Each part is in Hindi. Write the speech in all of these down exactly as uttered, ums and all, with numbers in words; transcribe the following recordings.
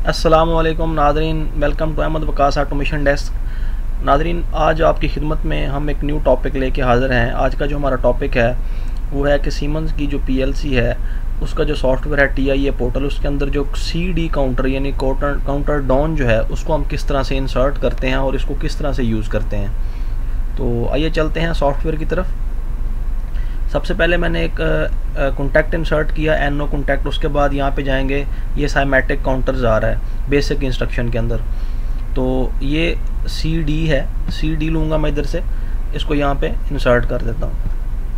अस्सलामुअलैकुम नादरीन, welcome to Ahmad Waqas automation desk. नादरीन, आज आपकी खिदमत में हम एक न्यू टॉपिक लेके हाज़िर हैं। आज का जो हमारा टॉपिक है वो है कि सीमेंस की जो पीएलसी है उसका जो सॉफ्टवेयर है टी आई ए पोर्टल, उसके अंदर जो सी डी काउंटर यानी काउंटर काउंटर डाउन जो है उसको हम किस तरह से इंसर्ट करते हैं और इसको किस तरह से यूज़ करते हैं। तो आइए चलते हैं सॉफ्टवेयर की तरफ। सबसे पहले मैंने एक कॉन्टैक्ट इंसर्ट किया, एन ओ कॉन्टैक्ट। उसके बाद यहाँ पे जाएंगे, ये साइमेटिक काउंटर्स आ रहा है बेसिक इंस्ट्रक्शन के अंदर। तो ये सी डी है, सी डी लूँगा मैं इधर से, इसको यहाँ पे इंसर्ट कर देता हूँ।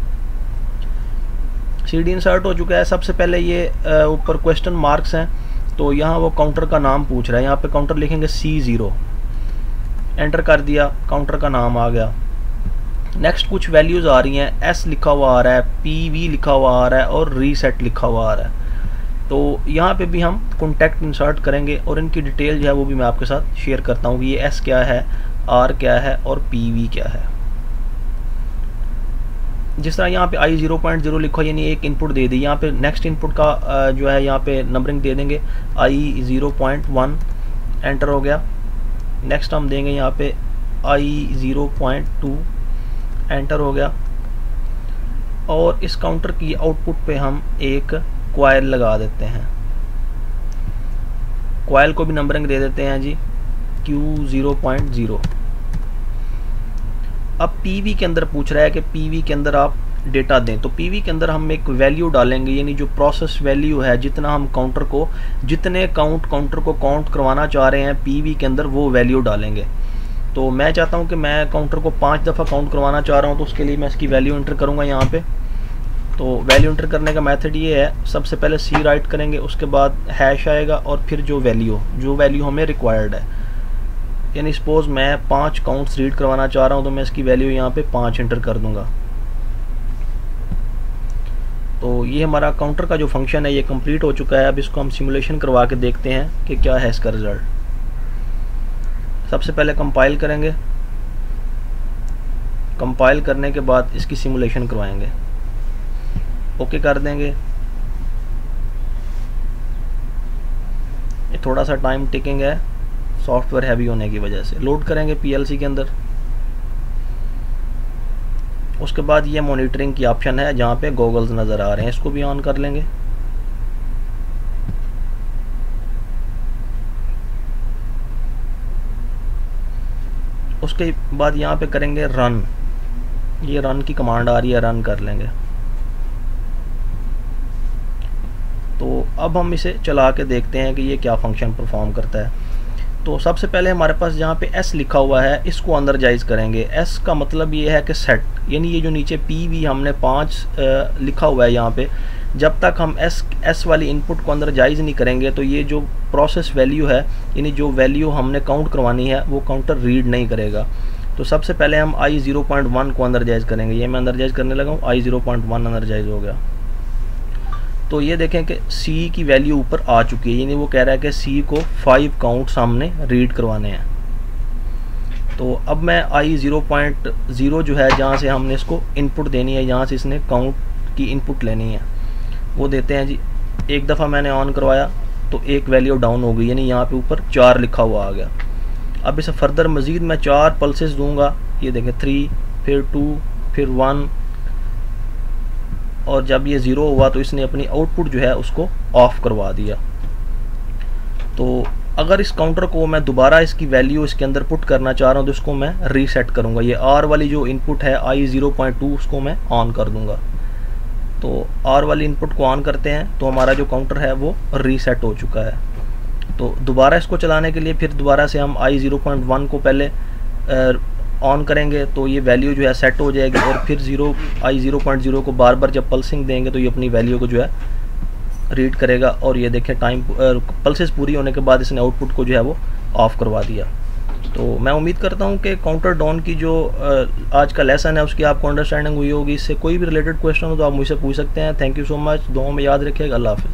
सी डी इंसर्ट हो चुका है। सबसे पहले ये ऊपर क्वेश्चन मार्क्स हैं, तो यहाँ वो काउंटर का नाम पूछ रहा है। यहाँ पे काउंटर लिखेंगे सी ज़ीरो, एंटर कर दिया, काउंटर का नाम आ गया। नेक्स्ट कुछ वैल्यूज़ आ रही हैं, एस लिखा हुआ आ रहा है, पी वी लिखा हुआ आ रहा है और रीसेट लिखा हुआ आ रहा है। तो यहाँ पे भी हम कॉन्टैक्ट इंसर्ट करेंगे और इनकी डिटेल जो है वो भी मैं आपके साथ शेयर करता हूँ कि ये एस क्या है, आर क्या है और पी वी क्या है। जिस तरह यहाँ पे आई ज़ीरो पॉइंट ज़ीरो लिखा यानी एक इनपुट दे दी, यहाँ पे नेक्स्ट इनपुट का जो है यहाँ पे नंबरिंग दे देंगे I zero point one, enter हो गया। नेक्स्ट हम देंगे यहाँ पे I zero point two, enter हो गया। और इस काउंटर की आउटपुट पे हम एक क्वाइल लगा देते हैं, क्वाइल को भी नंबरिंग दे देते हैं जी क्यू ज़ीरो पॉइंट ज़ीरो। अब पीवी के अंदर पूछ रहा है कि पीवी के अंदर आप डेटा दें, तो पीवी के अंदर हम एक वैल्यू डालेंगे, यानी जो प्रोसेस वैल्यू है, जितना हम काउंटर को जितने काउंट काउंटर को काउंट करवाना चाह रहे हैं पीवी के अंदर वो वैल्यू डालेंगे। तो मैं चाहता हूं कि मैं काउंटर को पाँच दफ़ा काउंट करवाना चाह रहा हूं, तो उसके लिए मैं इसकी वैल्यू इंटर करूंगा यहाँ पे। तो वैल्यू इंटर करने का मेथड ये है, सबसे पहले सी राइट करेंगे, उसके बाद हैश आएगा और फिर जो वैल्यू जो वैल्यू हमें रिक्वायर्ड है, यानी सपोज मैं पाँच काउंट्स रीड करवाना चाह रहा हूँ तो मैं इसकी वैल्यू यहाँ पे पाँच इंटर कर दूंगा। तो ये हमारा काउंटर का जो फंक्शन है ये कंप्लीट हो चुका है। अब इसको हम सिमुलेशन करवा के देखते हैं कि क्या है इसका रिजल्ट। सबसे पहले कंपाइल करेंगे, कंपाइल करने के बाद इसकी सिमुलेशन करवाएंगे, ओके कर देंगे। ये थोड़ा सा टाइम टेकिंग है सॉफ्टवेयर हैवी होने की वजह से। लोड करेंगे पीएलसी के अंदर, उसके बाद ये मॉनिटरिंग की ऑप्शन है जहाँ पे गॉगल्स नज़र आ रहे हैं, इसको भी ऑन कर लेंगे। उसके बाद यहाँ पे करेंगे रन, ये रन की कमांड आ रही है, रन कर लेंगे। तो अब हम इसे चला के देखते हैं कि ये क्या फंक्शन परफॉर्म करता है। तो सबसे पहले हमारे पास जहाँ पे एस लिखा हुआ है इसको अंदर जाइज करेंगे। एस का मतलब ये है कि सेट, यानी ये जो नीचे पी वी हमने पाँच लिखा हुआ है यहाँ पे, जब तक हम एस एस वाली इनपुट को अंदर जाइज नहीं करेंगे तो ये जो प्रोसेस वैल्यू है, यानी जो वैल्यू हमने काउंट करवानी है वो काउंटर रीड नहीं करेगा। तो सबसे पहले हम आई ज़ीरो पॉइंट वन को अंदर जाइज करेंगे। ये मैं अंदर जाइज करने लगा हूँ, आई ज़ीरो पॉइंट वन अंदर जाइज हो गया। तो ये देखें कि सी की वैल्यू ऊपर आ चुकी है, यानी वो कह रहा है कि सी को फाइव काउंट्स हमने रीड करवाने हैं। तो अब मैं आई ज़ीरो पॉइंट ज़ीरो जो है जहाँ से हमने इसको इनपुट देनी है, जहाँ से इसने काउंट की इनपुट लेनी है, वो देते हैं जी। एक दफ़ा मैंने ऑन करवाया तो एक वैल्यू डाउन हो गई, यानी यहाँ पे ऊपर चार लिखा हुआ आ गया। अब इसे फर्दर मज़ीद मैं चार पल्सेस दूंगा, ये देखें थ्री, फिर टू, फिर वन, और जब ये ज़ीरो हुआ तो इसने अपनी आउटपुट जो है उसको ऑफ करवा दिया। तो अगर इस काउंटर को मैं दोबारा इसकी वैल्यू इसके अंदर पुट करना चाह रहा हूँ तो इसको मैं रीसेट करूँगा। ये आर वाली जो इनपुट है आई ज़ीरो पॉइंट टू, उसको मैं ऑन कर दूँगा। तो आर वाली इनपुट को ऑन करते हैं तो हमारा जो काउंटर है वो रीसेट हो चुका है। तो दोबारा इसको चलाने के लिए फिर दोबारा से हम आई ज़ीरो पॉइंट वन को पहले ऑन करेंगे तो ये वैल्यू जो है सेट हो जाएगी, और फिर zero I zero point zero को बार बार जब पल्सिंग देंगे तो ये अपनी वैल्यू को जो है रीड करेगा। और ये देखें टाइम पल्सेस पूरी होने के बाद इसने आउटपुट को जो है वो ऑफ़ करवा दिया। तो मैं उम्मीद करता हूँ कि काउंटर डाउन की जो आज का लेसन है उसकी आपको अंडरस्टैंडिंग हुई होगी। इससे कोई भी रिलेटेड क्वेश्चन हो तो आप मुझसे पूछ सकते हैं। थैंक यू सो मच, दुआओं में याद रखिएगा। अल्लाह हाफ़िज़।